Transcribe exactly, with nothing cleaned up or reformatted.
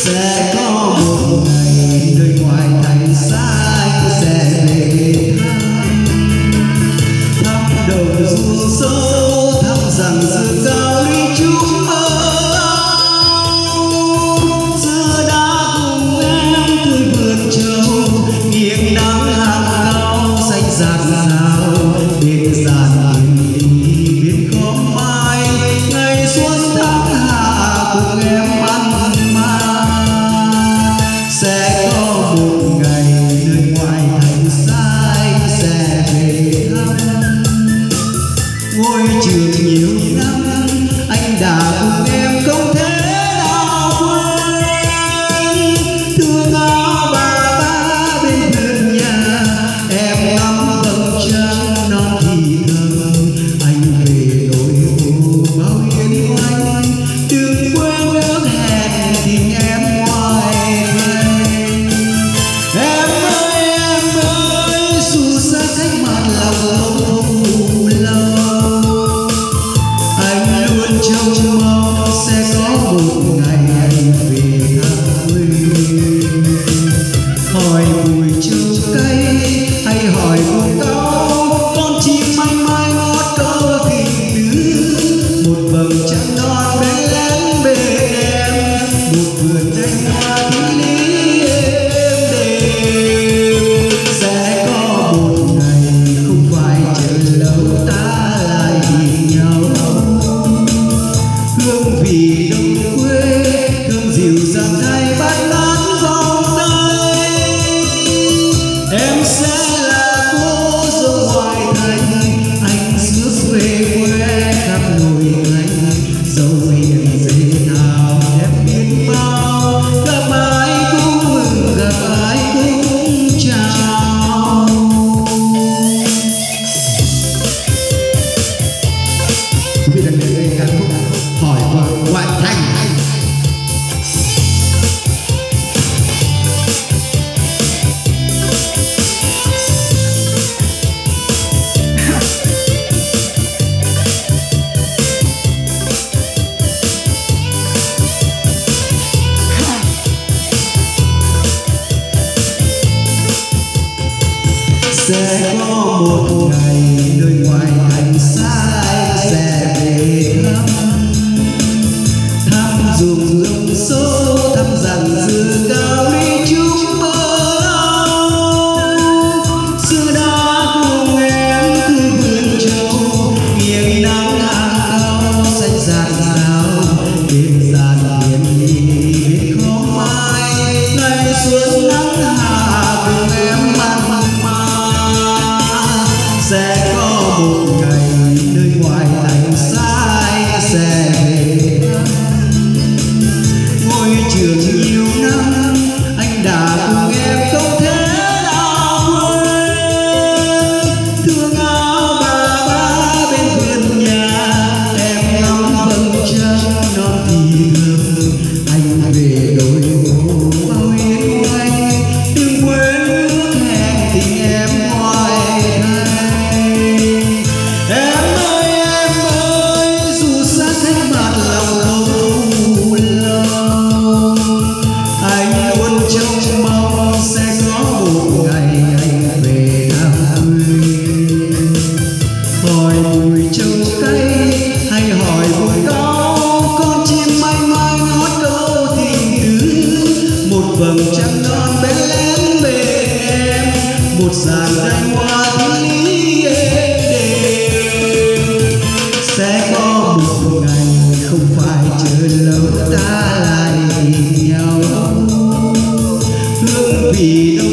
Sẽ có một ngày nơi ngoài thành xa anh sẽ về thăm thăm đồng ruộng sâu, thăm rằng rừng cao ly chúc mơ xưa đã cùng em tôi vườn trầu nghiêng nắng hàng cao xanh rạt rào bên giàn hiền biết có mai ngày xuân tháng hạ cùng em ăn ma. Sẽ có một ngày nơi ngoài thành xa anh sẽ về thăm ngôi trường nhiều năm anh đã cùng em không thể nào quên. Thương áo bà ba bên vườn nhà em ngắm vầng trăng non thì thầm anh về nỗi ô bao yên oanh đừng quên ước hẹn tình em ngoài vây. Em ơi em ơi dù xa cách mà lòng không lâu anh luôn trông mong sẽ có một ngày anh về thăm quê. Hỏi bụi châu cây hay hỏi bụi cao con chim manh mai ngót câu tình tứ một vầng trăng non bên lén bên em một vườn thanh hoa thiên lý êm đềm. Sẽ có một ngày không phải chờ lâu ta lại tìm nhau hương vị đồng quê hương dịu dàng thay bát ngát vòng tay. Em sẽ là cô dâu ngoại thành anh rước về quê khắp nội thành dẫu hiền dễ nào em biết bao gặp ai cũng mừng gặp ai cũng chào. Quý vị đang đến đây ca khúc hỏi vợ ngoại thành. Sẽ có một ngày nơi ngoài thành xa anh sẽ về thăm thăm ruộng rộng sâu thăm rằng dừa cao ly chúc mơ xưa đã cùng em tươi vườn trầu nghiêng nắng hàng cao xanh rạt rào bên giàn hiền biết khó mai ngày xuân nắng hạ cùng em ăn ma. Sẽ có một ngày nơi ngoài thành xa anh sẽ về ngôi trường nhiều năm anh đã cùng em không thể nào quên. Thương áo bà ba bên vườn nhà em ngắm vầng trăng non thì thầm anh về đôi ô bao yên oanh đừng quên ước hẹn tình em ngoài thành. Em ơi em ơi dù xa cách mà lòng không lâu anh luôn trông mong sẽ có một ngày anh về thăm quê. Hỏi bụi châu cây hay hỏi bụi cao con chim manh mai ngót câu tình tứ một vầng trăng non bên lén bên em một dàn thanh hoa thiên lý êm đềm. Sẽ có một ngày không phải chờ lâu ta lại tìm nhau hương vị